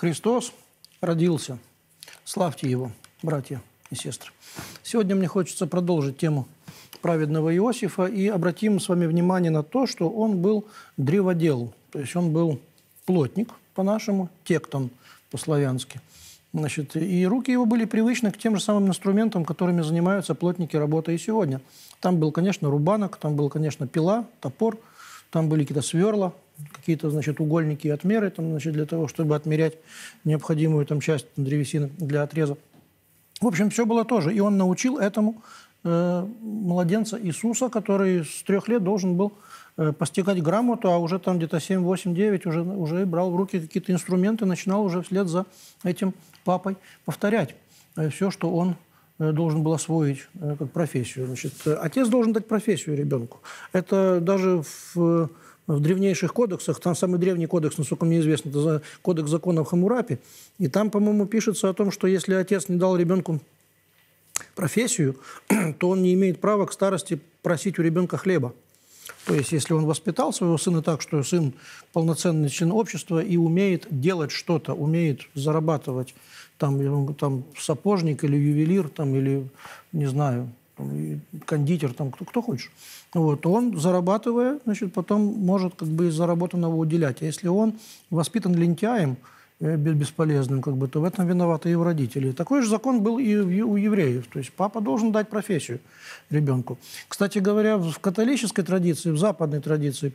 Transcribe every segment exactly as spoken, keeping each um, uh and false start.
Христос родился. Славьте Его, братья и сестры. Сегодня мне хочется продолжить тему праведного Иосифа и обратим с вами внимание на то, что он был древодел, то есть он был плотник по-нашему, тектон по-славянски. Значит, и руки его были привычны к тем же самым инструментам, которыми занимаются плотники, работая и сегодня. Там был, конечно, рубанок, там был, конечно, пила, топор, там были какие-то сверла, какие-то, значит, угольники и отмеры, там, значит, для того, чтобы отмерять необходимую там часть древесины для отреза. В общем, все было тоже. И он научил этому э, младенца Иисуса, который с трех лет должен был э, постигать грамоту, а уже там где-то семь, восемь, девять уже, уже брал в руки какие-то инструменты, начинал уже вслед за этим папой повторять э, все, что он э, должен был освоить э, как профессию. Значит, э, отец должен дать профессию ребенку. Это даже в... В древнейших кодексах, там самый древний кодекс, насколько мне известно, это кодекс законов Хаммурапи, и там, по-моему, пишется о том, что если отец не дал ребенку профессию, то он не имеет права к старости просить у ребенка хлеба. То есть, если он воспитал своего сына так, что сын полноценный член общества и умеет делать что-то, умеет зарабатывать, там, там сапожник или ювелир, там, или, не знаю, кондитер, там, кто, кто хочешь. Вот, он, зарабатывая, значит, потом может как бы из заработанного уделять. А если он воспитан лентяем, бесполезным, как бы, то в этом виноваты его родители. Такой же закон был и у евреев. То есть папа должен дать профессию ребенку. Кстати говоря, в католической традиции, в западной традиции,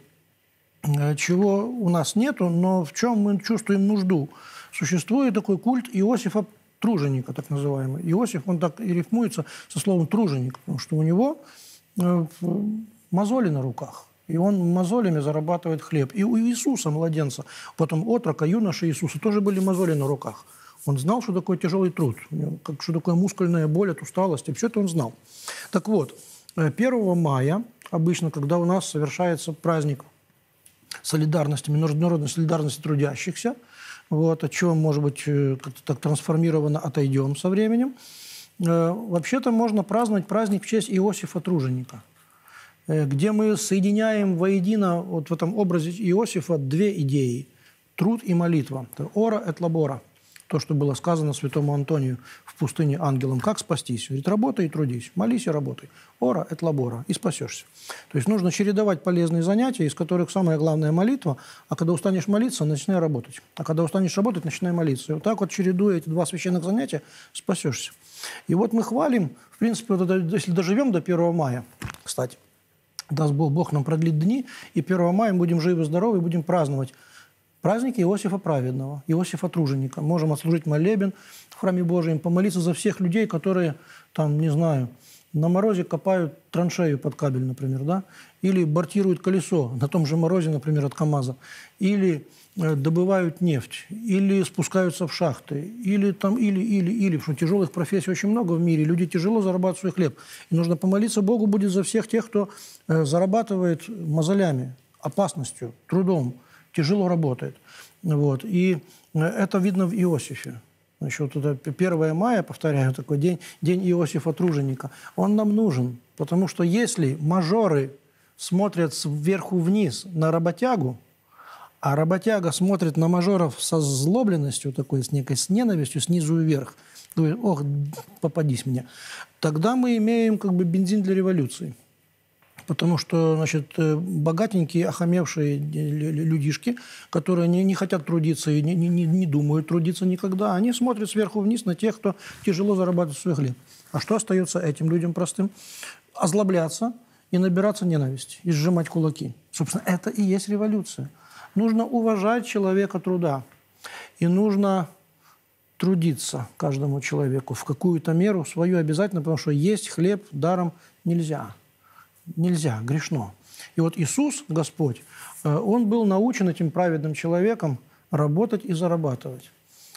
чего у нас нету, но в чем мы чувствуем нужду, существует такой культ Иосифа труженика, так называемый. Иосиф, он так и рифмуется со словом труженик, потому что у него мозоли на руках, и он мозолями зарабатывает хлеб. И у Иисуса, младенца, потом отрока, юноши Иисуса, тоже были мозоли на руках. Он знал, что такое тяжелый труд, что такое мускульная боль от усталости, все это он знал. Так вот, первого мая, обычно, когда у нас совершается праздник солидарности, международной солидарности трудящихся, вот, от чего, может быть, как-то так трансформированно отойдем со временем. Вообще-то можно праздновать праздник в честь Иосифа Труженика, где мы соединяем воедино вот в этом образе Иосифа две идеи – труд и молитва. «Ора эт лабора», то, что было сказано святому Антонию в пустыне ангелом. Как спастись? Говорит, работай и трудись, молись и работай. «Ора эт лабора» – и спасешься. То есть нужно чередовать полезные занятия, из которых самое главное – молитва, а когда устанешь молиться, начинай работать. А когда устанешь работать, начинай молиться. И вот так вот, чередуя эти два священных занятия, спасешься. И вот мы хвалим, в принципе, вот это, если доживем до первого мая, кстати, даст Бог, Бог нам продлит дни, и первого мая мы будем живы-здоровы и будем праздновать праздник Иосифа Праведного, Иосифа Труженика. Можем отслужить молебен в храме Божьем, помолиться за всех людей, которые, там, не знаю, на морозе копают траншею под кабель, например, да? Или бортируют колесо на том же морозе, например, от КамАЗа, или э, добывают нефть, или спускаются в шахты, или там, или, или, или, потому что тяжелых профессий очень много в мире, люди тяжело зарабатывают свой хлеб. И нужно помолиться Богу будет за всех тех, кто э, зарабатывает мозолями, опасностью, трудом, тяжело работает. Вот. И это видно в Иосифе. Значит, вот это первое мая, повторяю, такой день, день Иосифа Труженика. Он нам нужен, потому что если мажоры смотрят сверху вниз на работягу, а работяга смотрит на мажоров со злобленностью такой, с некой с ненавистью, снизу вверх, говорит, ох, попадись мне, тогда мы имеем как бы бензин для революции. Потому что, значит, богатенькие, охамевшие людишки, которые не, не хотят трудиться и не, не, не думают трудиться никогда, они смотрят сверху вниз на тех, кто тяжело зарабатывает свой хлеб. А что остается этим людям простым? Озлобляться и набираться ненависти, и сжимать кулаки. Собственно, это и есть революция. Нужно уважать человека труда. И нужно трудиться каждому человеку в какую-то меру, свою обязательно, потому что есть хлеб даром нельзя. Нельзя, грешно. И вот Иисус, Господь, Он был научен этим праведным человеком работать и зарабатывать.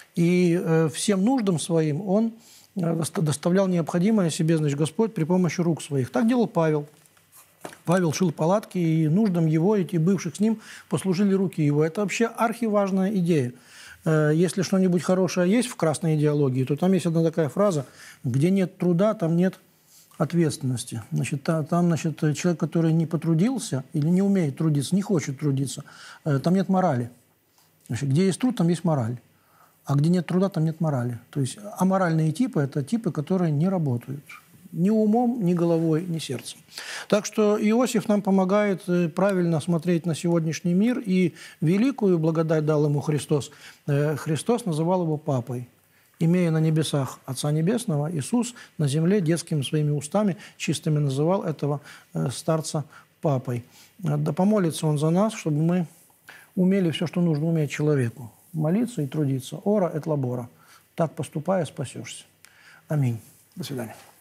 И всем нуждам своим Он доставлял необходимое себе, значит, Господь при помощи рук своих. Так делал Павел. Павел шил палатки, и нуждам его, и бывших с ним послужили руки его. Это вообще архиважная идея. Если что-нибудь хорошее есть в красной идеологии, то там есть одна такая фраза: где нет труда, там нет ответственности. Значит, там, значит, человек, который не потрудился или не умеет трудиться, не хочет трудиться, там нет морали. Значит, где есть труд, там есть мораль. А где нет труда, там нет морали. То есть аморальные типы – это типы, которые не работают. Ни умом, ни головой, ни сердцем. Так что Иосиф нам помогает правильно смотреть на сегодняшний мир. И великую благодать дал ему Христос. Христос называл его папой. Имея на небесах Отца Небесного, Иисус на земле детскими своими устами чистыми называл этого старца папой. Да помолится он за нас, чтобы мы умели все, что нужно уметь человеку. Молиться и трудиться. Ора эт лабора. Так поступая, спасешься. Аминь. До свидания.